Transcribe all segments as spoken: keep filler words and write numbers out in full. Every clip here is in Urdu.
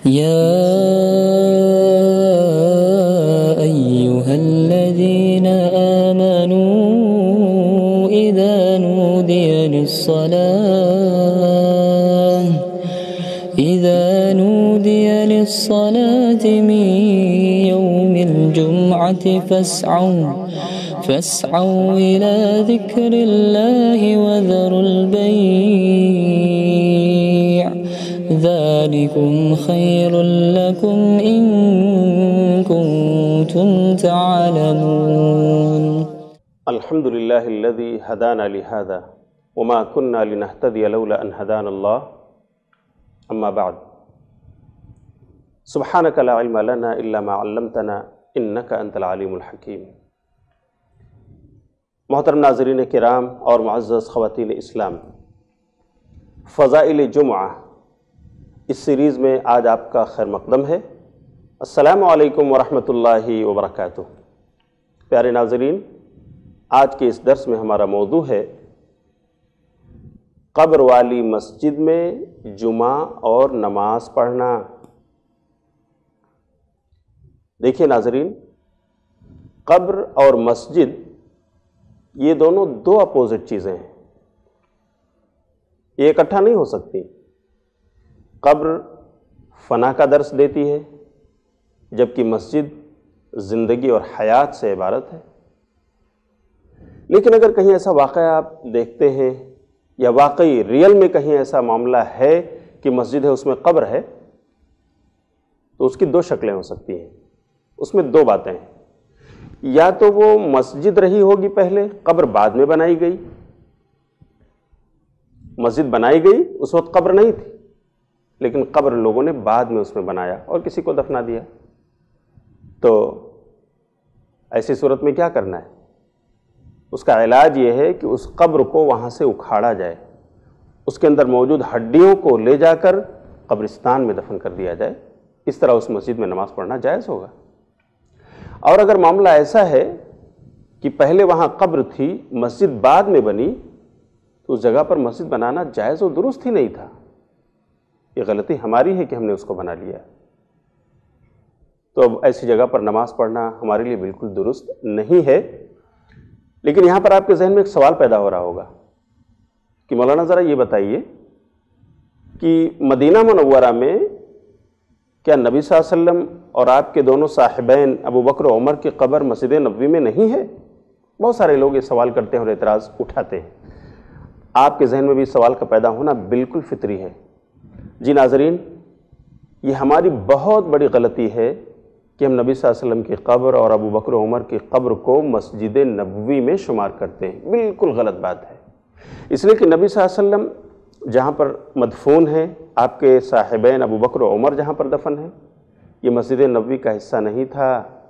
يا أيها الذين آمنوا إذا نودي للصلاة إذا نودي للصلاة من يوم الجمعة فاسعوا فاسعوا إلى ذكر الله وذروا البيع ذلكم خير لكم إن كنتم تعلمون. الحمد لله الذي هدانا لهذا وما كنا لنهتدي لولا أن هدانا الله أما بعد سبحانك لا علم لنا إلا ما علمتنا إنك أنت العليم الحكيم. محترم ناظرین کرام اور معزز خواتین اسلام، فضائل جمعہ اس سیریز میں آج آپ کا خیر مقدم ہے۔ السلام علیکم ورحمۃ اللہ وبرکاتہ۔ پیارے ناظرین، آج کے اس درس میں ہمارا موضوع ہے قبر والی مسجد میں جمعہ اور نماز پڑھنا۔ دیکھیے ناظرین، قبر اور مسجد یہ دونوں دو اپوزٹ چیزیں ہیں، یہ اکٹھا نہیں ہو سکتی۔ قبر فنا کا درس دیتی ہے جبکہ مسجد زندگی اور حیات سے عبارت ہے۔ لیکن اگر کہیں ایسا واقعہ آپ دیکھتے ہیں یا واقعی ریئل میں کہیں ایسا معاملہ ہے کہ مسجد ہے اس میں قبر ہے، تو اس کی دو شکلیں ہو سکتی ہیں، اس میں دو باتیں ہیں۔ یا تو وہ مسجد رہی ہوگی پہلے، قبر بعد میں بنائی گئی۔ مسجد بنائی گئی اس وقت قبر نہیں تھی، لیکن قبر لوگوں نے بعد میں اس میں بنایا اور کسی کو دفنا دیا۔ تو ایسی صورت میں کیا کرنا ہے؟ اس کا علاج یہ ہے کہ اس قبر کو وہاں سے اکھاڑا جائے، اس کے اندر موجود ہڈیوں کو لے جا کر قبرستان میں دفن کر دیا جائے۔ اس طرح اس مسجد میں نماز پڑھنا جائز ہوگا۔ اور اگر معاملہ ایسا ہے کہ پہلے وہاں قبر تھی، مسجد بعد میں بنی، تو اس جگہ پر مسجد بنانا جائز و درست ہی نہیں تھا۔ یہ غلطی ہماری ہے کہ ہم نے اس کو بنا لیا، تو اب ایسی جگہ پر نماز پڑھنا ہمارے لیے بالکل درست نہیں ہے۔ لیکن یہاں پر آپ کے ذہن میں ایک سوال پیدا ہو رہا ہوگا کہ مولانا ذرا یہ بتائیے کہ مدینہ منورہ میں کیا نبی صلی اللہ علیہ وسلم اور آپ کے دونوں صاحبین ابو بکر و عمر کی قبر مسجد نبوی میں نہیں ہے؟ بہت سارے لوگ یہ سوال کرتے ہیں اور اعتراض اٹھاتے ہیں۔ آپ کے ذہن میں بھی سوال کا پیدا ہونا بالکل فطری ہے۔ جی ناظرین، یہ ہماری بہت بڑی غلطی ہے کہ ہم نبی صلی اللہ علیہ وسلم کی قبر اور ابو بکر و عمر کی قبر کو مسجد نبوی میں شمار کرتے ہیں۔ بالکل غلط بات ہے، اس لیے کہ نبی صلی اللہ علیہ وسلم جہاں پر مدفون ہیں، آپ کے صاحبین ابو بکر و عمر جہاں پر دفن ہیں، یہ مسجد نبوی کا حصہ نہیں تھا۔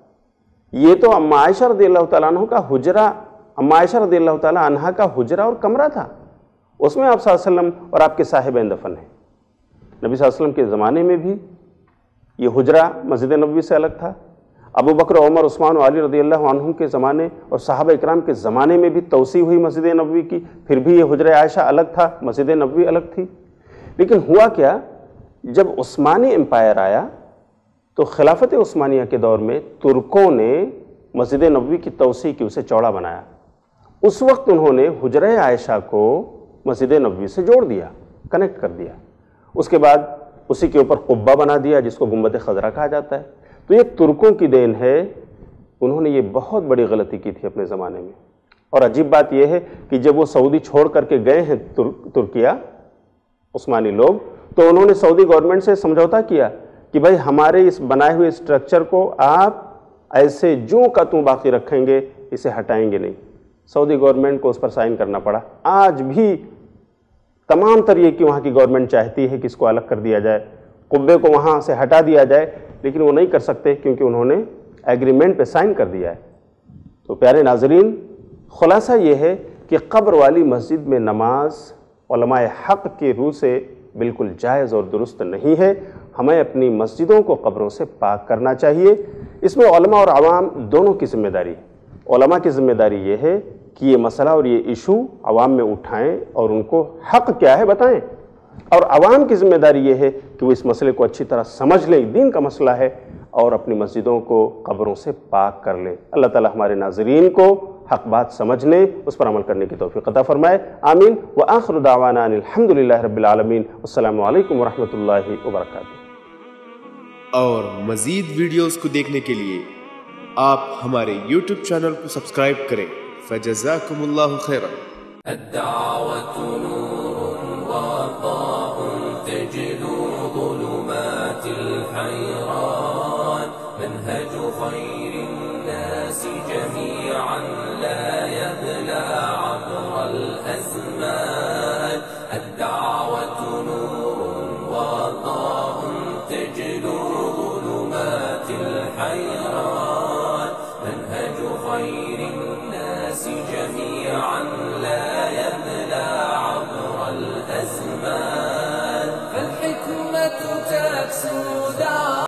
یہ تو ام عائشہ رضی اللہ تعالیٰ عنہ کا حجرہ، ام عائشہ رضی اللہ تعالیٰ عنہ کا حجرہ اور کمرہ تھا، اس میں آپ صلی اللہ علیہ وسلم اور آپ کے صاحبین دفن ہیں۔ نبی صلی اللہ علیہ وسلم کے زمانے میں بھی یہ حجرہ مسجد نبوی سے الگ تھا۔ ابو بکر عمر عثمان و علی رضی اللہ عنہ کے زمانے اور صحابہ اکرام کے زمانے میں بھی توسیع ہوئی مسجد نبوی کی، پھر بھی یہ حجرہ عائشہ الگ تھا، مسجد نبوی الگ تھی۔ لیکن ہوا کیا، جب عثمانی امپائر آیا تو خلافت عثمانیہ کے دور میں ترکوں نے مسجد نبوی کی توسیع کی، اسے چوڑا بنایا۔ اس وقت انہوں نے حجرہ عائشہ کو مسجد نبوی سے جوڑ دیا، کنیکٹ کر دیا۔ اس کے بعد اسی کے اوپر قبہ بنا دیا جس کو گنبد خضرا کہا جاتا ہے۔ تو یہ ترکوں کی دین ہے، انہوں نے یہ بہت بڑی غلطی کی تھی اپنے زمانے میں۔ اور عجیب بات یہ ہے کہ جب وہ سعودی چھوڑ کر کے گئے ہیں ترکیہ عثمانی لوگ، تو انہوں نے سعودی گورنمنٹ سے سمجھوتا کیا کہ بھائی ہمارے اس بنائے ہوئے اسٹرکچر کو آپ ایسے جوں کا توں باقی رکھیں گے، اسے ہٹائیں گے نہیں۔ سعودی گورنمنٹ کو اس پر سائن کرنا پڑا۔ آج بھی تمام تر یہ کہ وہاں کی گورنمنٹ چاہتی ہے کہ اس کو الگ کر دیا جائے، قبے کو وہاں سے ہٹا دیا جائے، لیکن وہ نہیں کر سکتے کیونکہ انہوں نے ایگریمنٹ پہ سائن کر دیا ہے۔ تو پیارے ناظرین، خلاصہ یہ ہے کہ قبر والی مسجد میں نماز علماء حق کی روح سے بالکل جائز اور درست نہیں ہے۔ ہمیں اپنی مسجدوں کو قبروں سے پاک کرنا چاہیے۔ اس میں علماء اور عوام دونوں کی ذمہ داری ہے۔ علماء کی ذمہ داری یہ ہے کہ یہ مسئلہ اور یہ ایشو عوام میں اٹھائیں اور ان کو حق کیا ہے بتائیں۔ اور عوام کی ذمہ داری یہ ہے کہ وہ اس مسئلے کو اچھی طرح سمجھ لیں، دین کا مسئلہ ہے، اور اپنی مسجدوں کو قبروں سے پاک کر لیں۔ اللہ تعالی ہمارے ناظرین کو حق بات سمجھنے، اس پر عمل کرنے کی توفیق عطا فرمائے، آمین۔ وآخر دعوانا ان الحمدللہ رب العالمین، السلام علیکم ورحمۃ اللہ وبرکاتہ۔ اور مزید ویڈیوز کو دیکھنے کے لیے آپ ہمارے یوٹیوب چینل کو سبسکرائب کریں۔ فجزاکم اللہ خیرا۔ الدعوة نور وضاء تجلو ظلمات الحيران، منهج خير الناس جميعا لا يبلى عبر الأزمان. الدعوة نور وضاء تجلو ظلمات الحيران، منهج خير الناس جميعا لا يبلى عبر الأزمان. فالحكمة تكسو